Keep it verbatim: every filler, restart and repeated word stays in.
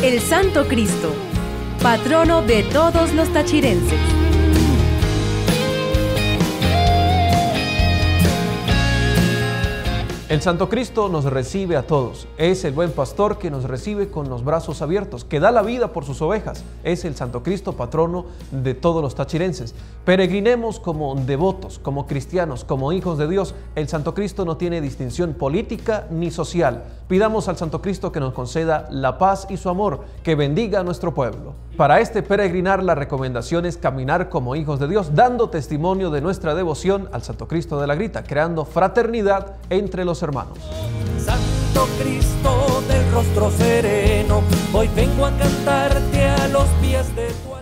El Santo Cristo, patrono de todos los tachirenses. El Santo Cristo nos recibe a todos. Es el buen pastor que nos recibe con los brazos abiertos, que da la vida por sus ovejas. Es el Santo Cristo, patrono de todos los tachirenses. Peregrinemos como devotos, como cristianos, como hijos de Dios. El Santo Cristo no tiene distinción política ni social. Pidamos al Santo Cristo que nos conceda la paz y su amor, que bendiga a nuestro pueblo. Para este peregrinar, la recomendación es caminar como hijos de Dios, dando testimonio de nuestra devoción al Santo Cristo de la Grita, creando fraternidad entre los hermanos. Santo Cristo del rostro sereno, hoy vengo a cantarte a los pies de tu